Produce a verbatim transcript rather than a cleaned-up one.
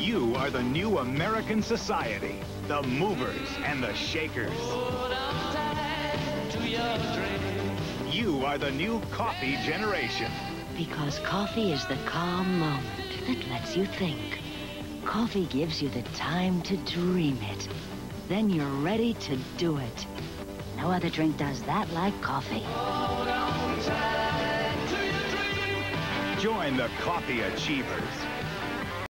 You are the new American society, the movers and the shakers. You are the new coffee generation. Because coffee is the calm moment that lets you think. Coffee gives you the time to dream it. Then you're ready to do it. No other drink does that like coffee. Join the coffee achievers.